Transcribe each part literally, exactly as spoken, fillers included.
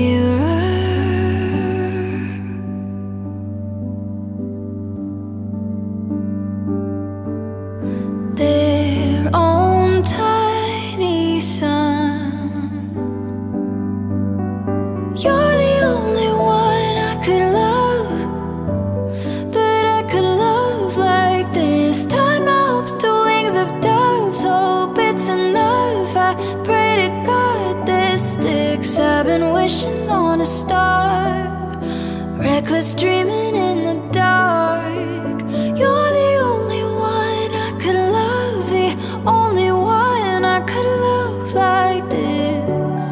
their own tiny sun. You're the only one I could love, that I could love like this. Tied my hopes to wings of doves, hope it's enough. I pray to God this sticks. I've been wishing on a star, reckless dreaming in the dark. You're the only one I could love, the only one I could love like this.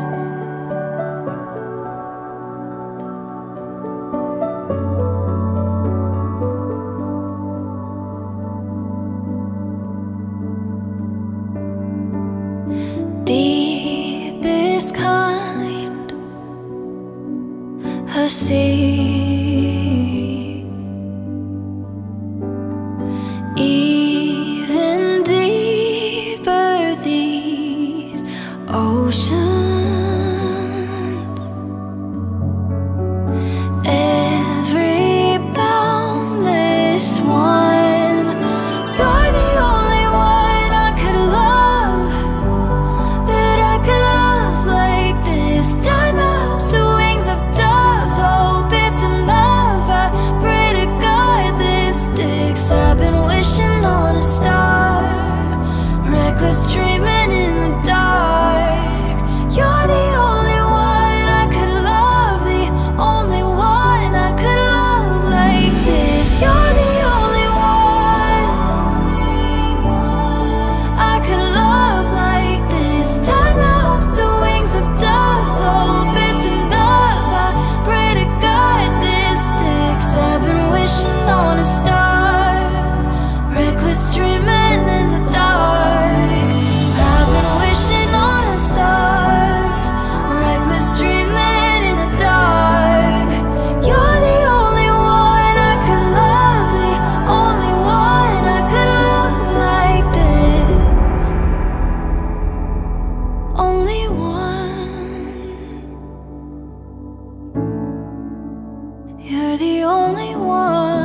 Deepest kind of sea, even deeper these oceans. Every boundless one, you're the only one I could love, that I could love like this. Tied my hopes to wings of doves, hope it's enough. I pray to God this sticks. I've been wishing on a star, reckless dreaming in the dark. You're the only one I could love, the only one I could love like this. You're the only one I could love like this. Tied my hopes to wings of doves, hope it's enough. I pray to God this sticks. I've been wishing on a star, reckless dreaming in the dark. I've been wishing on a star, reckless dreaming in the dark. You're the only one I could love, the only one I could love like this. Only one. You're the only one.